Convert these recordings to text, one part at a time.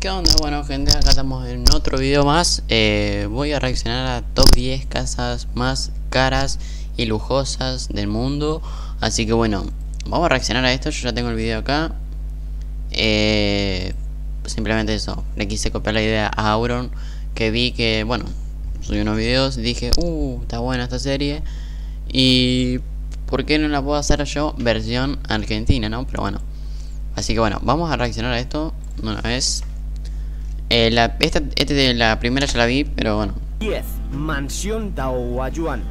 ¿Qué onda? Bueno gente, acá estamos en otro video más. Voy a reaccionar a top 10 casas más caras y lujosas del mundo. Así que bueno, vamos a reaccionar a esto. Yo ya tengo el video acá. Simplemente eso, le quise copiar la idea a Auron, que vi que, bueno, subí unos videos y dije, está buena esta serie. Y ¿por qué no la puedo hacer yo versión argentina, no? Pero bueno, así que bueno, vamos a reaccionar a esto de una vez. La primera ya la vi, pero bueno. 10. Mansión Daohuayuan.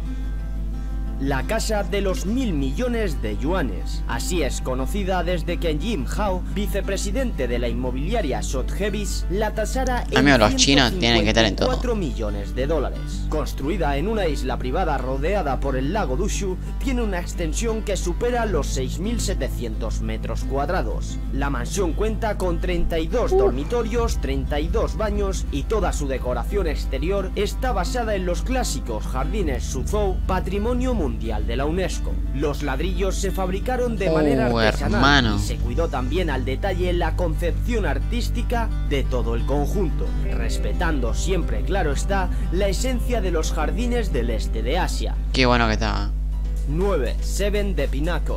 La casa de los 1000 millones de yuanes. Así es conocida desde que Jim Hao, vicepresidente de la inmobiliaria Sotheby's, la tasara en los chinos tienen que estar en todo. 4 millones de dólares. Construida en una isla privada rodeada por el lago Dushu, tiene una extensión que supera los 6700 metros cuadrados. La mansión cuenta con 32 dormitorios, 32 baños y toda su decoración exterior está basada en los clásicos jardines Suzhou, patrimonio mundial de la UNESCO. Los ladrillos se fabricaron de manera artesanal y se cuidó también al detalle la concepción artística de todo el conjunto, respetando siempre, claro está, la esencia de los jardines del este de Asia. Qué bueno que estaba. 9. Seven The Pinnacle.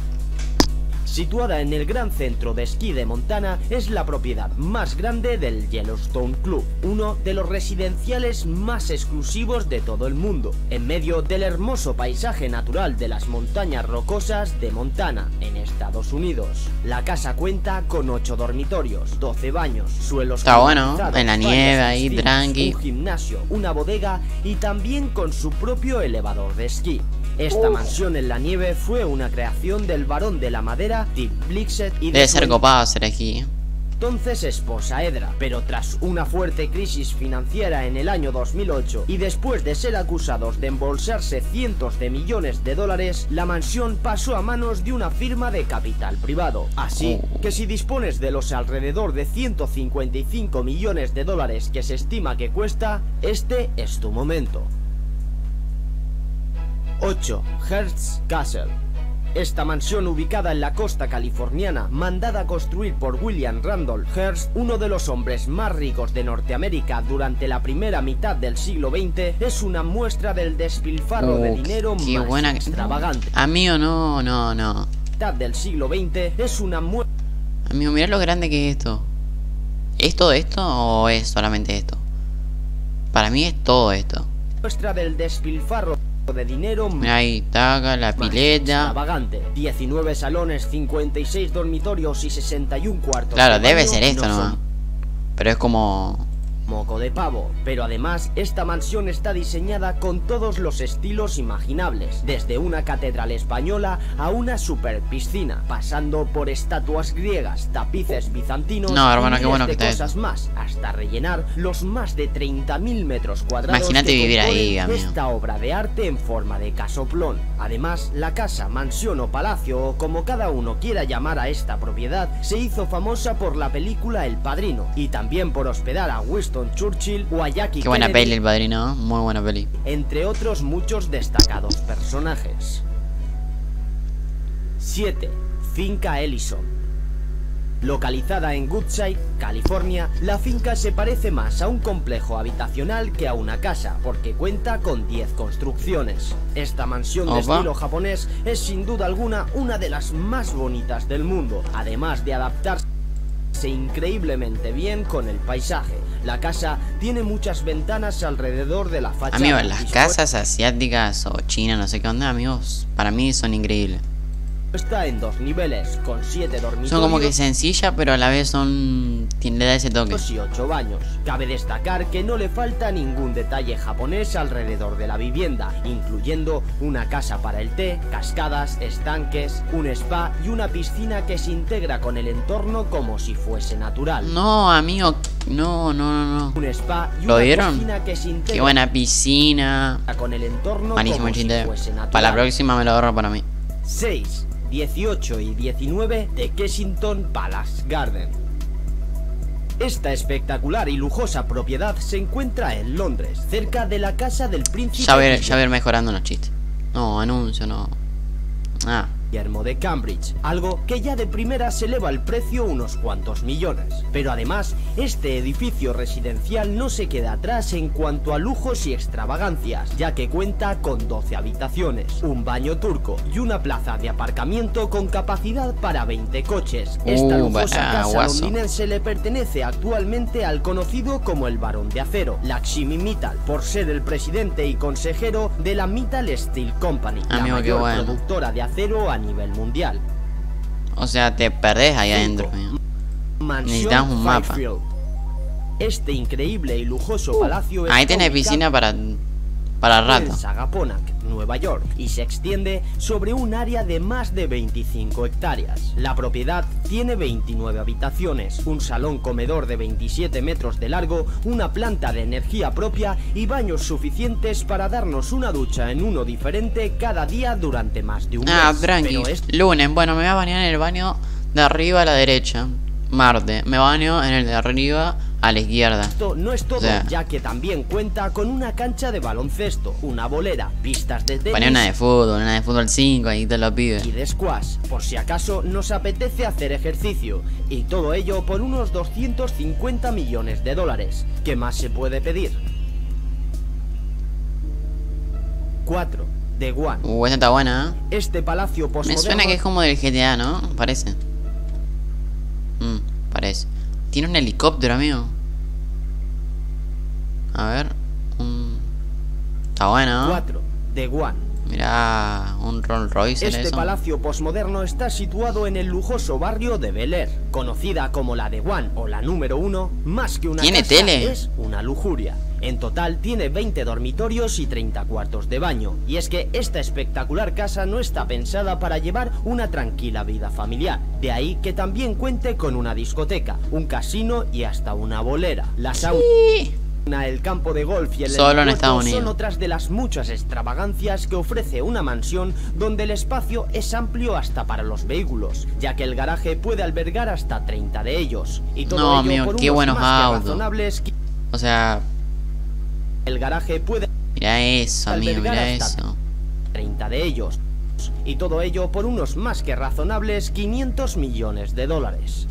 Situada en el gran centro de esquí de Montana, es la propiedad más grande del Yellowstone Club, uno de los residenciales más exclusivos de todo el mundo, en medio del hermoso paisaje natural de las montañas rocosas de Montana, en Estados Unidos. La casa cuenta con 8 dormitorios, 12 baños, suelos está bueno, en la nieve ahí, tranqui, un gimnasio, una bodega y también con su propio elevador de esquí. Esta mansión en la nieve fue una creación del varón de la madera, Tim Blixet, y debe ser copado ser aquí. Entonces esposa Edra, pero tras una fuerte crisis financiera en el año 2008 y después de ser acusados de embolsarse cientos de millones de dólares, la mansión pasó a manos de una firma de capital privado. Así que si dispones de los alrededor de 155 millones de dólares que se estima que cuesta, este es tu momento. 8. Hearst Castle. Esta mansión ubicada en la costa californiana, mandada a construir por William Randolph Hearst, uno de los hombres más ricos de Norteamérica durante la primera mitad del siglo XX, es una muestra del despilfarro de dinero más extravagante. Amigo, no. Mitad del siglo XX es una muestra. Amigo, mira lo grande que es esto. ¿Es todo esto o es solamente esto? Para mí es todo esto. Muestra del despilfarro de dinero. Ahí está la pileta. Extravagante. 19 salones, 56 dormitorios y 61 cuartos. Claro, debe ser esto nomás. Pero es como moco de pavo, pero además esta mansión está diseñada con todos los estilos imaginables, desde una catedral española a una super piscina, pasando por estatuas griegas, tapices bizantinos, hermano, qué bueno que está cosas más, hasta rellenar los más de 30.000 metros cuadrados. Imagínate vivir ahí, amigo. Esta obra de arte en forma de casoplón. Además, la casa, mansión o palacio, o como cada uno quiera llamar a esta propiedad, se hizo famosa por la película El Padrino y también por hospedar a Winston Churchill o a Jackie Qué buena Kennedy, peli El Padrino, muy buena peli, entre otros muchos destacados personajes. 7. Finca Ellison. Localizada en Woodside, California, la finca se parece más a un complejo habitacional que a una casa, porque cuenta con 10 construcciones. Esta mansión de estilo japonés es sin duda alguna una de las más bonitas del mundo, además de adaptarse increíblemente bien con el paisaje. La casa tiene muchas ventanas alrededor de la fachada. Amigos, las casas asiáticas o chinas, no sé qué onda, amigos, para mí son increíbles. Está en 2 niveles, con 7 dormitorios. Son como que sencillas, pero a la vez le da ese toque. Y 8 baños. Cabe destacar que no le falta ningún detalle japonés alrededor de la vivienda, incluyendo una casa para el té, cascadas, estanques, un spa y una piscina que se integra con el entorno como si fuese natural. No, amigo, no. Un spa y ¿Lo una vieron? piscina que se integra Qué buena piscina. con el entorno malísimo como chiste. si fuese natural. Para la próxima me lo ahorro para mí. 6, 18 y 19 de Kensington Palace Garden. Esta espectacular y lujosa propiedad se encuentra en Londres, cerca de la casa del príncipe. Ya voy a ir mejorando los chistes. No, anuncio, no. Guillermo de Cambridge, algo que ya de primera se eleva el precio unos cuantos millones. Pero además, este edificio residencial no se queda atrás en cuanto a lujos y extravagancias, ya que cuenta con 12 habitaciones, un baño turco y una plaza de aparcamiento con capacidad para 20 coches. Esta lujosa casa londinense le pertenece actualmente al conocido como el Barón de Acero, Lakshmi Mittal, por ser el presidente y consejero de la Mittal Steel Company, la mayor productora de acero a nivel mundial. O sea, te perdés ahí adentro. Necesitas un mapa. Este increíble y lujoso palacio ahí tiene piscina para rato. En Sagaponack, Nueva York, y se extiende sobre un área de más de 25 hectáreas. La propiedad tiene 29 habitaciones, un salón comedor de 27 metros de largo, una planta de energía propia y baños suficientes para darnos una ducha en uno diferente cada día durante más de un mes. Tranqui. Lunes, bueno, me voy a bañar en el baño de arriba a la derecha. Martes, me baño en el de arriba a la izquierda. Esto no es todo, ya que también cuenta con una cancha de baloncesto, una bolera, pistas de tenis, una de fútbol 5, ahí te lo pide. Y de squash, por si acaso nos apetece hacer ejercicio. Y todo ello por unos 250 millones de dólares. ¿Qué más se puede pedir? 4. The One. Esta está buena, ¿eh? Este palacio postmoderno... Me suena que es como del GTA, ¿no? Parece. Parece. Tiene un helicóptero, amigo. A ver. Está bueno, ¿no? 4. The One. Mirá, un Rolls Royce. Este palacio postmoderno está situado en el lujoso barrio de Bel Air, conocida como la The One o la número 1, más que una ¿Tiene casa, tele? es una lujuria. En total tiene 20 dormitorios y 30 cuartos de baño. Y es que esta espectacular casa no está pensada para llevar una tranquila vida familiar. De ahí que también cuente con una discoteca, un casino y hasta una bolera. La sauna, el campo de golf y el aeropuerto son otras de las muchas extravagancias que ofrece una mansión donde el espacio es amplio hasta para los vehículos, ya que el garaje puede albergar hasta 30 de ellos. Y todo ello por unos buenos más autos. que razonables. O sea... El garaje puede... Mira eso, amigo, mira eso. 30 de ellos. Y todo ello por unos más que razonables 500 millones de dólares.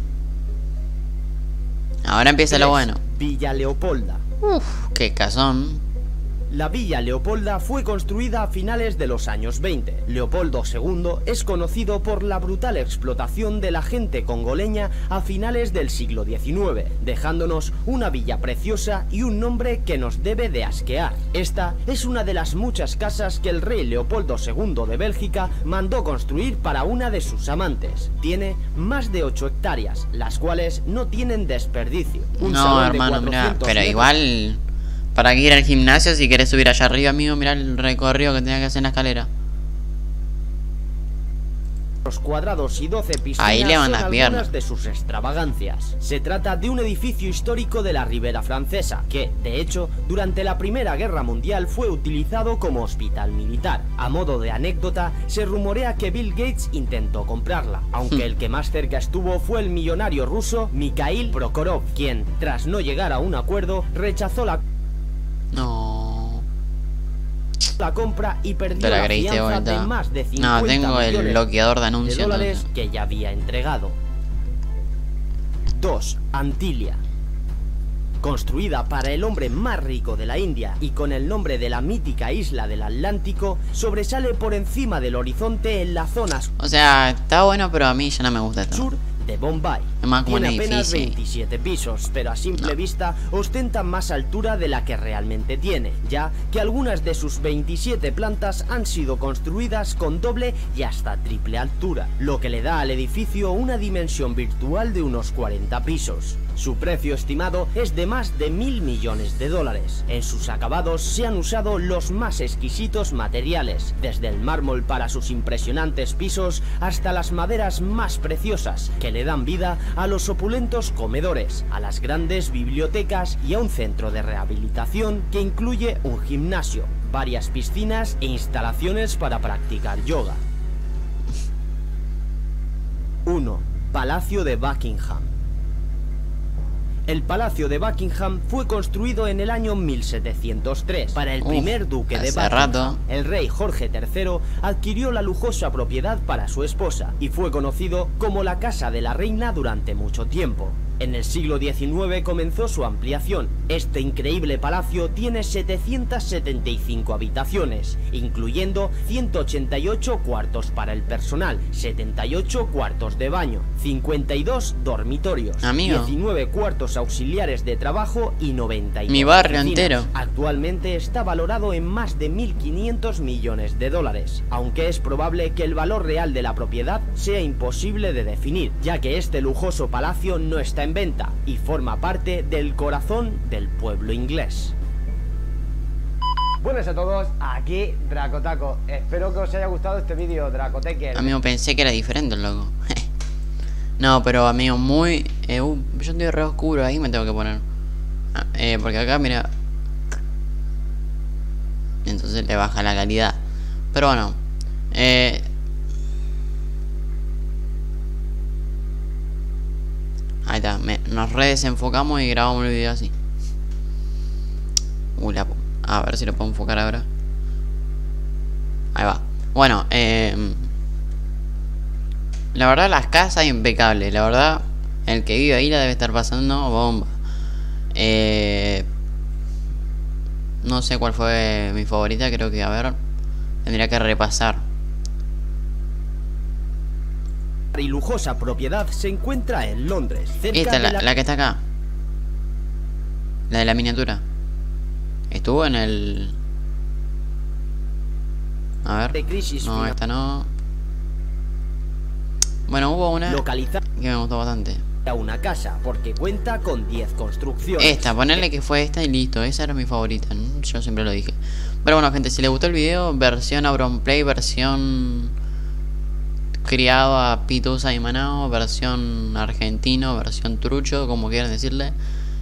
Ahora empieza lo bueno. Villa Leopolda. Qué casón. La Villa Leopolda fue construida a finales de los años 20. Leopoldo II es conocido por la brutal explotación de la gente congoleña a finales del siglo XIX, dejándonos una villa preciosa y un nombre que nos debe de asquear. Esta es una de las muchas casas que el rey Leopoldo II de Bélgica mandó construir para una de sus amantes. Tiene más de 8 hectáreas, las cuales no tienen desperdicio. No, hermano, mira, pero igual... Para ir al gimnasio, si quieres subir allá arriba, amigo, mira el recorrido que tenía que hacer en la escalera. Los cuadrados y 12 piscinas ahí le van las son piernas algunas de sus extravagancias. Se trata de un edificio histórico de la Ribera Francesa, que, de hecho, durante la Primera Guerra Mundial fue utilizado como hospital militar. A modo de anécdota, se rumorea que Bill Gates intentó comprarla, aunque el que más cerca estuvo fue el millonario ruso Mikhail Prokhorov, quien, tras no llegar a un acuerdo, rechazó la compra y perdió la fianza de más de 50 tengo el bloqueador de anuncios de dólares que ya había entregado. 2. Antilia. Construida para el hombre más rico de la India y con el nombre de la mítica isla del Atlántico, sobresale por encima del horizonte en las zonas... O sea, está bueno, pero a mí ya no me gusta esto. Sur de Bombay. Es más como Tiene un apenas edificio. 27 pisos, pero a simple vista ostenta más altura de la que realmente tiene, ya que algunas de sus 27 plantas han sido construidas con doble y hasta triple altura, lo que le da al edificio una dimensión virtual de unos 40 pisos. Su precio estimado es de más de 1.000 millones de dólares. En sus acabados se han usado los más exquisitos materiales, desde el mármol para sus impresionantes pisos hasta las maderas más preciosas, que le dan vida a los opulentos comedores, a las grandes bibliotecas y a un centro de rehabilitación que incluye un gimnasio, varias piscinas e instalaciones para practicar yoga. 1. Palacio de Buckingham. El Palacio de Buckingham fue construido en el año 1703 para el primer duque de Buckingham. Rato. El rey Jorge III adquirió la lujosa propiedad para su esposa y fue conocido como la Casa de la Reina durante mucho tiempo. En el siglo XIX comenzó su ampliación. Este increíble palacio tiene 775 habitaciones, incluyendo 188 cuartos para el personal, 78 cuartos de baño, 52 dormitorios, 19 cuartos auxiliares de trabajo y 92 Mi barrio oficinas. entero. Actualmente está valorado en más de 1.500 millones de dólares, aunque es probable que el valor real de la propiedad sea imposible de definir, ya que este lujoso palacio no está en venta y forma parte del corazón del pueblo inglés. Buenas a todos, aquí Dracotaco. Espero que os haya gustado este vídeo, Dracoteque. Amigo, pensé que era diferente el logo. No, pero amigo, muy... yo estoy re oscuro, ahí me tengo que poner. Porque acá, mira... Entonces le baja la calidad. Pero bueno. Ahí está, nos redesenfocamos y grabamos el video así. A ver si lo puedo enfocar ahora. Ahí va. Bueno, la verdad las casas impecables. La verdad, el que vive ahí la debe estar pasando bomba. No sé cuál fue mi favorita. Creo que, a ver, tendría que repasar. Y lujosa propiedad se encuentra en Londres, cerca Esta, de la que está acá. La de la miniatura. Estuvo en el... A ver. de crisis No, esta no. Bueno, hubo una localizada que me gustó bastante. una casa porque cuenta con 10 construcciones. Esta, ponerle que fue esta y listo. Esa era mi favorita. Yo siempre lo dije. Pero bueno, gente, si les gustó el video, versión Auronplay, versión criado a Pitusa y Manao, versión argentino, versión trucho, como quieran decirle.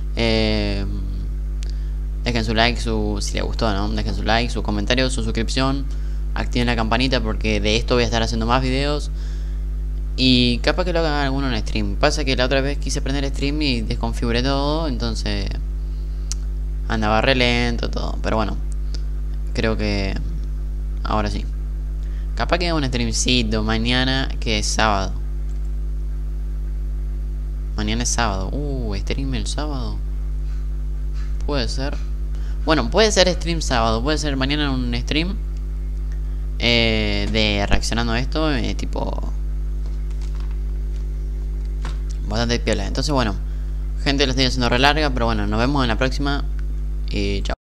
Dejen su like, si les gustó, ¿no? Dejen su like, su comentario, su suscripción. Activen la campanita porque de esto voy a estar haciendo más videos. Y capaz que lo hagan alguno en stream. Pasa que la otra vez quise prender stream y desconfiguré todo, entonces andaba re lento todo. Pero bueno, creo que ahora sí. Capaz que haga un streamcito mañana, que es sábado. Mañana es sábado. Stream el sábado. Puede ser. Bueno, puede ser stream sábado. Puede ser mañana un stream de reaccionando a esto. Tipo bastante piola. Entonces bueno, gente, lo estoy haciendo re larga. Pero bueno, nos vemos en la próxima. Y chao.